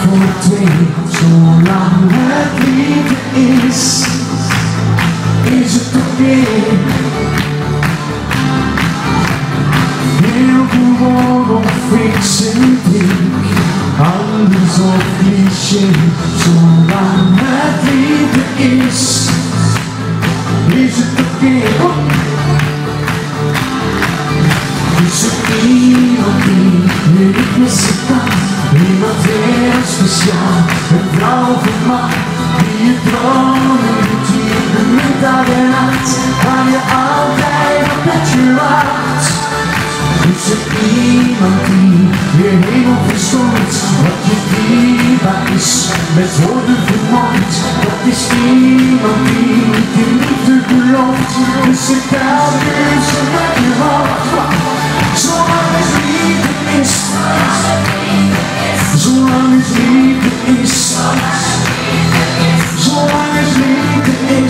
voor twee, zolang het liefde is het oké. Heel gewoon of ik sympathiek, anders op cliché, zolang het liefde is het oké. Is er iemand die ik missen kan? Iemand heel speciaal, een vrouw of een man die je dromen doet, die je bemint dag en nacht, waar je altijd op met je wacht. Is er iemand die je hemel verstoort, wat je dierbaar is, met woorden vermomd? Dat is iemand die niet in liefde gelooft, dus ik kan nu zo met je hart. Zolang het liefde is, zolang het liefde is, zolang het liefde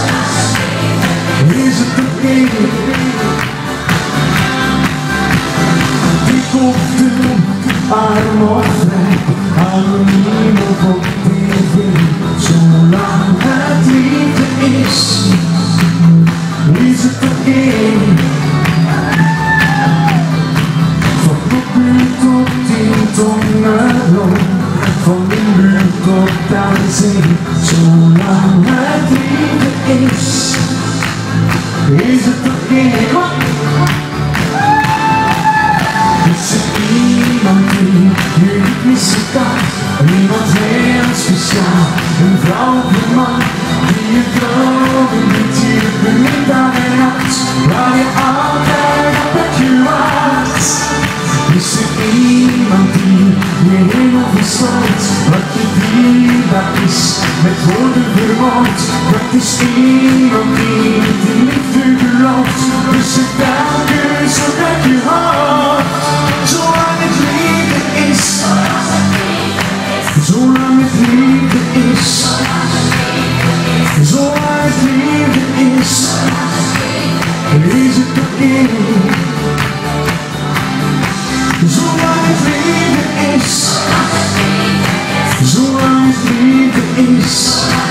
is het oké. Ik op de arm of vrij, anoniem of op tv, zolang het liefde is het oké. Van de buurt tot aan de zee, zolang het liefde is het oké. Is er iemand die je niet missen kan? Iemand heel speciaal, een vrouw of een man die je dromen doet, die je bemint dag en nacht, waar je altijd op met je wacht. Is er iemand die je hemel verstoort, wat je dierbaar is, met woorden verwoord? Dat is iemand die niet in liefde gelooft, dus ik dank je zo met je hart. Zolang het liefde is, zolang het liefde is, zolang het liefde is het oké. Zolang het liefde is, zolang het liefde is.